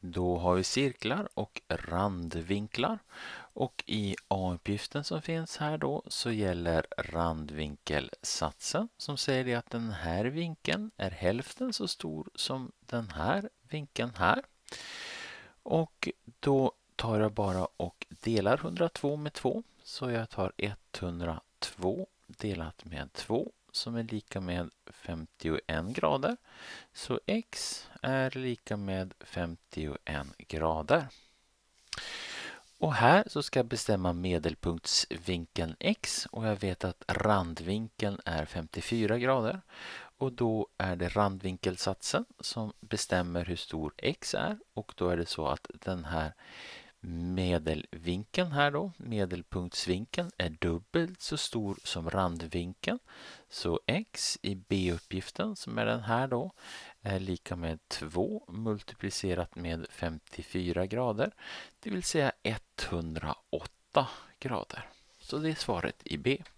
Då har vi cirklar och randvinklar. Och i A-uppgiften som finns här då så gäller randvinkelsatsen som säger det att den här vinkeln är hälften så stor som den här vinkeln här. Och då tar jag bara och delar 102 med 2. Så jag tar 102 delat med 2 som är lika med 51 grader. Så x är lika med 51 grader. Och här så ska jag bestämma medelpunktsvinkeln x och jag vet att randvinkeln är 54 grader. Och då är det randvinkelsatsen som bestämmer hur stor x är. Och då är det så att den här medelvinkeln här då, medelpunktsvinkeln, är dubbelt så stor som randvinkeln. Så x i b-uppgiften, som är den här då, är lika med 2 multiplicerat med 54 grader. Det vill säga 108 grader. Så det är svaret i B.